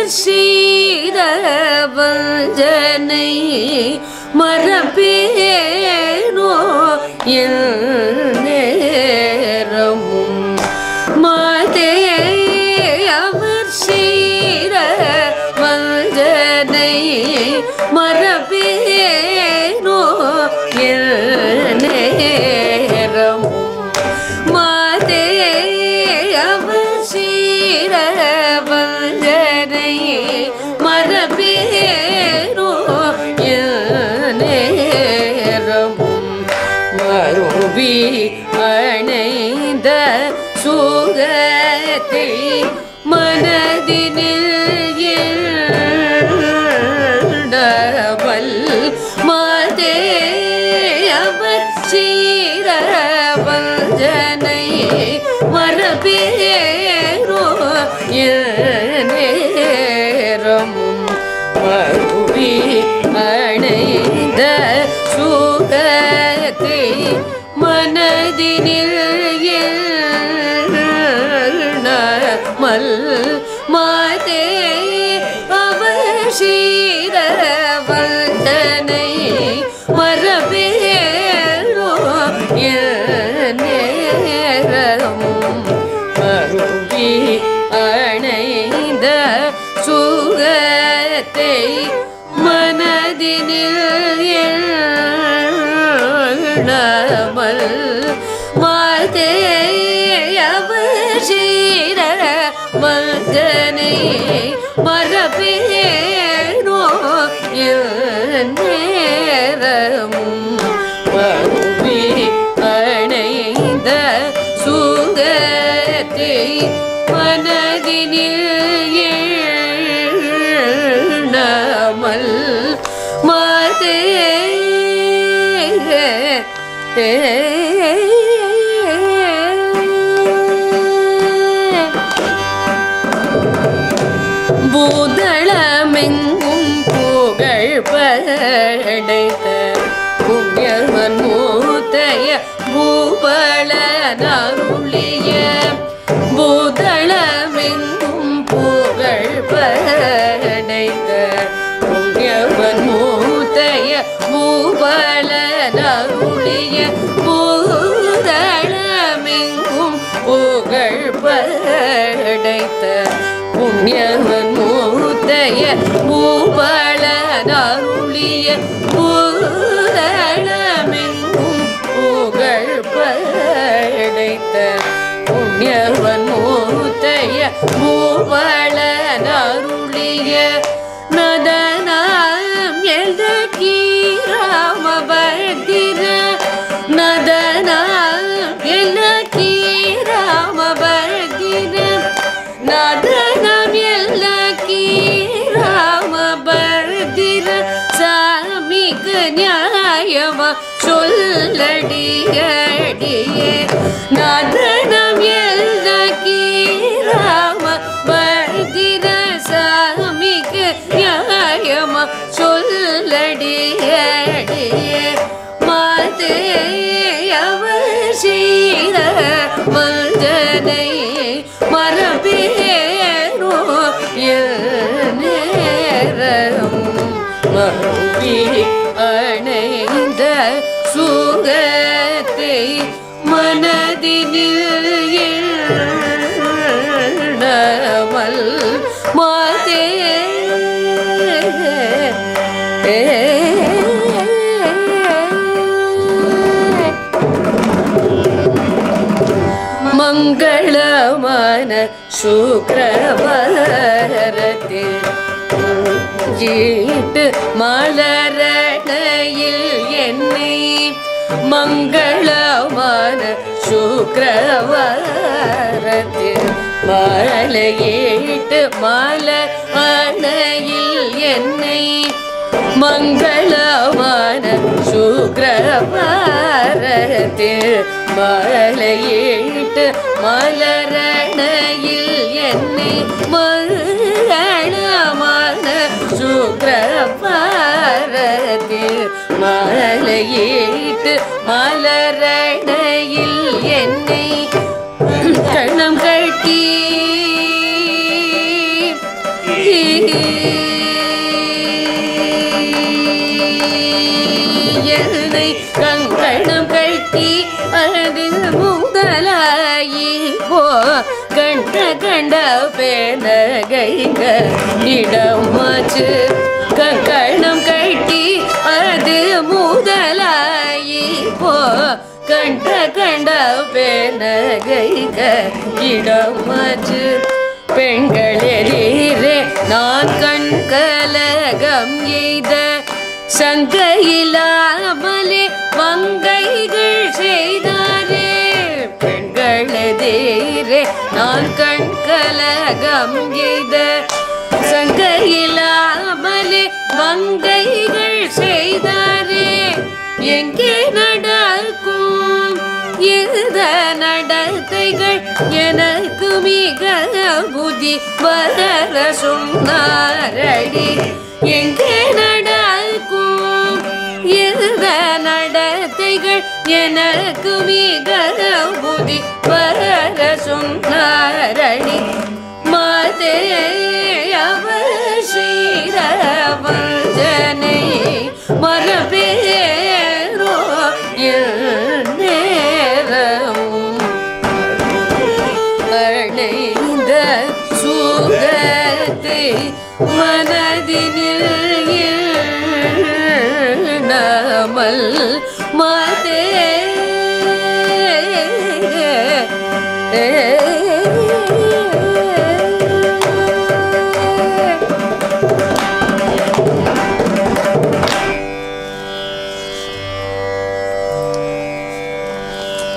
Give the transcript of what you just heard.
செய்த வஞ்சனை மறப்பேனோ நேரமும் மாதே அவர் செய்த வஞ்சனை மறப்பேனோ நேரமும் மாதே அவர் செய்த வஞ்சனை மறப்பேனோ நேரமும் மறுவி அணைந்த சுகத்தை மனதினில் எண்ணவல் மாதே அவர் செய்த வஞ்சனை மறப்பேனோ நேரமும் மறுவி அணைந்த சுகத்தை மனதினில் எண்ணமல் மாதே அவர் செய்த வஞ்சனை மறப்பேனோ நேரமும் மறுவி அணைந்த சுகத்தை மனதினில் எண்ணமல் மாதே அவர் செய்த வஞ்சனை மறப்பேனோ நேரமும் மறுவி அணைந்த சுகத்தை மனதினில் எண்ணமல் மாதே பூதளமெங்கும் புகழ் படைத்த புண்ணியவன் மூத்தைய பூபலனருளிய பூதளமெங்கும் புகழ் படைத்த புண்ணியவன் மூத்தைய பூபலனருளிய பூதளமெங்கும் புகழ் படைத்த புண்ணியவன் மூத்தைய பூபலனருளிய பூதளமெங்கும் புகழ் படைத்த புண்ணியவன் மூத்தைய பூபலனருளிய நதனாம் எல்தகி ராமபத்திர நதனாம் எல்தகி ராமபத்திர நதனம் எல்தகி ராமபத்திர சாமிக்கு நியாயமா சொல்லடியே நதனம் எல்தகி ராமபத்திர சாமிக்கு நியாயமா சொல்லடியே மாதே அவர் செய்த வஞ்சனை மறப்பேனோ நேரமும் மறுவி அணைந்த சுகத்தை மனதினில் எண்ணமல் மாதே மங்களமான சுக்கிரவாரத்தில் ஈட்டு மலரணையில் என்னை மங்களமான சுக்கிரவாரத்தில் மாலையீட்டு மலர் அணையில் என்னை மங்களமான சுக்கிரவாரத்தில் மாலையீட்டு மலரணையில் என்னை மங்களமான சுக்கிரவாரத்தில் மாலையீட்டு மலரணையில் என்னை கணம் கட்டி கங்கணம் கட்டி அது முதலாயி போ கண்ட கண்ட பேனகைக இடமாச்சு கங்கணம் கட்டி அது முதலாயி போ கண்ட கண்ட பேனகைக இடமாச்சு பெண்கள் எதிரே நான் கண் கலகம் எய்த சங்கையிலாமலே வங்கைகள் செய்தாரே பெண்கள் எதிரே நான் கண் கலகம் எய்த சங்கையிலாமலே வங்கைகள் செய்தாரே எங்கே நடக்கும் இந்த நடத்தைகள் எனக்கு மிக புதி வர சொன்னாரடி எங்கே நடக்கும் இந்த நடத்தைகள் எனக்கு மிக புதி வர சொன்னாரடி மாதே அவர் செய்த வஞ்சனை மரபேரோ அடைந்த சுகத்தை மனதினில் நாமல் மாதே